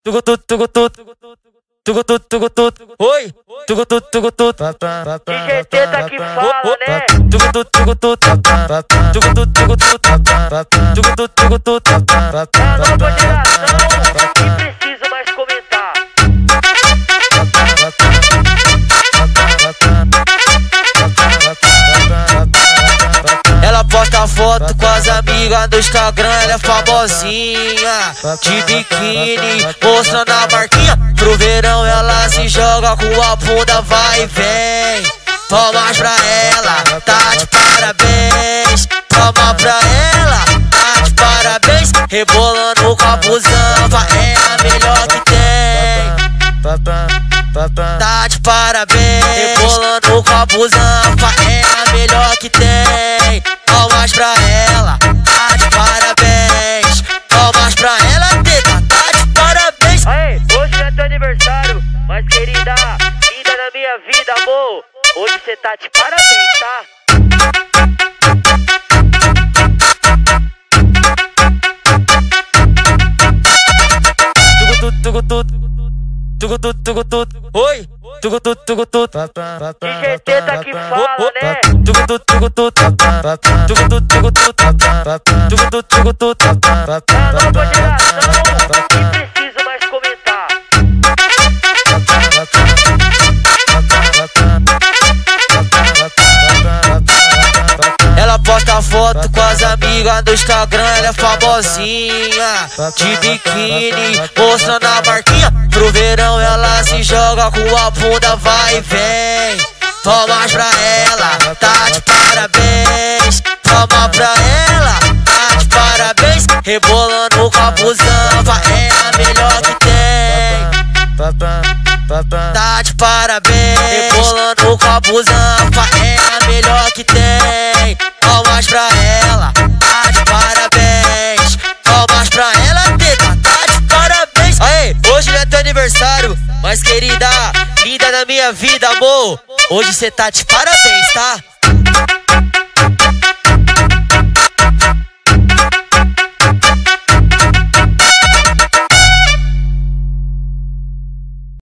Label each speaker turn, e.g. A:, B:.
A: Oi,
B: DJ Teta que fala, né? É a nova geração que preciso mais comentar.
A: ela posta foto com as amigas do Instagram, ela é famosinha, de biquíni, mostrando a barquinha. Pro verão ela se joga com a bunda, vai e vem. Palmas pra ela, tá de parabéns. Palma pra ela, tá de parabéns. Rebolando com a busanfa, é a melhor que tem. Tá de parabéns. Rebolando com a busanfa, é a melhor que tem. Palmas pra ela, tá de parabéns. Palmas pra ela, teta, tá de parabéns.
B: Aê, hoje é teu aniversário, mas querida, linda na minha vida, amor. Hoje cê tá de parabéns, tá?
A: Oi,
B: DJ Teta que fala, né? É a nova geração que preciso mais comentar.
A: ela posta foto com as amigas do Instagram, ela é famosinha, de biquíni, mostrando a barquinha. Pro verão ela se joga com a bunda, vai e vem. Palmas pra ela, tá de parabéns. Palma pra ela, tá de parabéns. Rebolando com a busanfa, é a melhor que tem. Tá de parabéns. Rebolando com a busanfa, é a melhor que tem. Palmas pra ela, tá de parabéns. Palmas pra ela, teta, tá de parabéns. Aê, hoje não é teu aniversário, mas querida, linda na minha vida, amor. Hoje cê tá de parabéns, tá?